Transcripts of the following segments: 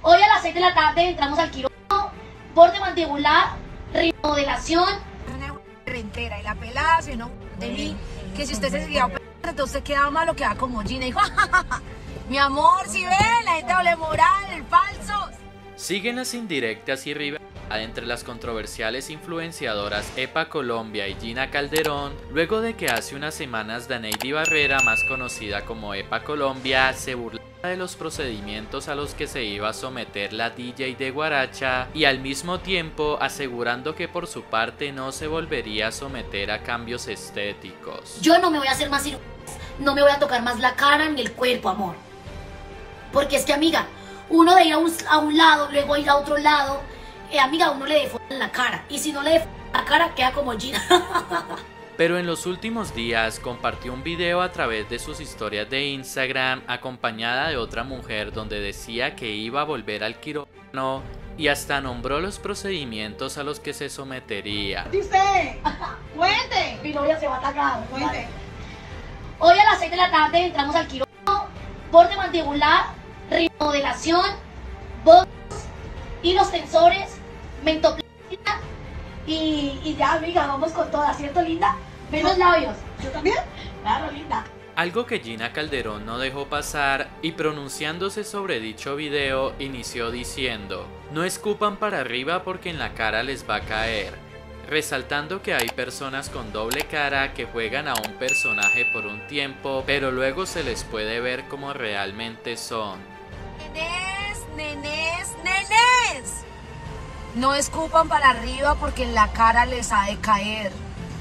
Hoy a las 6 de la tarde entramos al quirófano, borde mandibular, remodelación. Una rentera y la pelada se no de mí, que si usted se seguía entonces usted quedaba malo, quedaba como Gina y dijo, mi amor, si ven, la gente doble moral, falsos. Siguen las indirectas y rivalidades entre las controversiales influenciadoras Epa Colombia y Gina Calderón, luego de que hace unas semanas Daneidy Barrera, más conocida como Epa Colombia, se burlaba de los procedimientos a los que se iba a someter la DJ de Guaracha y al mismo tiempo asegurando que por su parte no se volvería a someter a cambios estéticos. Yo no me voy a hacer más cirugías, no me voy a tocar más la cara ni el cuerpo, amor. Porque es que, amiga, uno de ir a un lado, luego ir a otro lado, amiga, uno le deforma la cara. Y si no le deforma la cara, queda como Gina. Pero en los últimos días compartió un video a través de sus historias de Instagram acompañada de otra mujer donde decía que iba a volver al quirófano y hasta nombró los procedimientos a los que se sometería. Dice, cuente. Mi novia se va a atacar. Cuente. Hoy a las 6 de la tarde entramos al quirófano, borde mandibular, remodelación, botox, hilos tensores, mentoplastia y ya, amiga, vamos con todas, ¿cierto, linda? ¿Ven los labios? ¿Yo también? Claro, linda. Algo que Gina Calderón no dejó pasar y pronunciándose sobre dicho video inició diciendo: no escupan para arriba porque en la cara les va a caer, resaltando que hay personas con doble cara que juegan a un personaje por un tiempo pero luego se les puede ver como realmente son. Nenes, no escupan para arriba porque en la cara les ha de caer.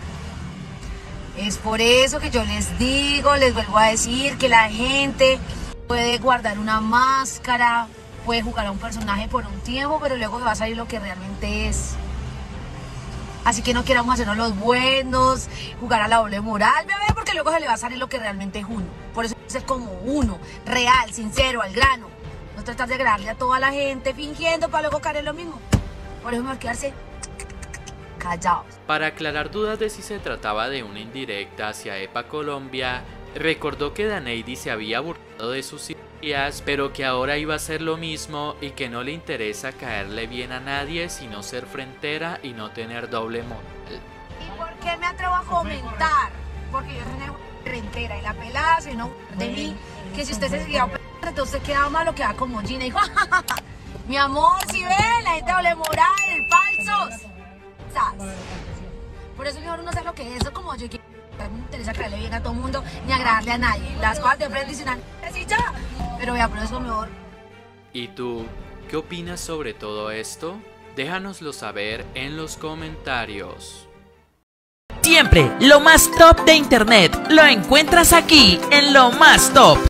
Es por eso que yo les digo, les vuelvo a decir que la gente puede guardar una máscara, puede jugar a un personaje por un tiempo, pero luego va a salir lo que realmente es. Así que no queramos hacernos los buenos, jugar a la doble moral, bebé, porque luego se le va a salir lo que realmente es uno. Por eso hay que ser como uno, real, sincero, al grano. No tratar de agradarle a toda la gente fingiendo para luego caer en lo mismo. Por eso mejor quedarse callados. Para aclarar dudas de si se trataba de una indirecta hacia Epa Colombia, recordó que Daneidy se había burlado de sus cirugías, pero que ahora iba a hacer lo mismo y que no le interesa caerle bien a nadie sino ser frentera y no tener doble moral. ¿Y por qué me atrevo a comentar? Porque yo soy una rentera y la pelada se no de mí, que si usted se seguía entonces usted quedaba malo, quedaba como Gina y dijo, mi amor, si ven, la gente doble moral, falsos. Por eso mejor uno hace lo que es, eso como yo, que no me interesa caerle bien a todo el mundo ni agradarle a nadie. Las cosas de frente dicen así ya, pero vea, por eso mejor. ¿Y tú, qué opinas sobre todo esto? Déjanoslo saber en los comentarios. Siempre lo más top de internet lo encuentras aquí en Lo Más Top.